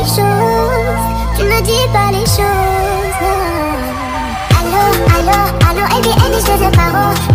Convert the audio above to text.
les choses, tu ne dis pas les choses. Allo, allo, allo, ABN, je te parole.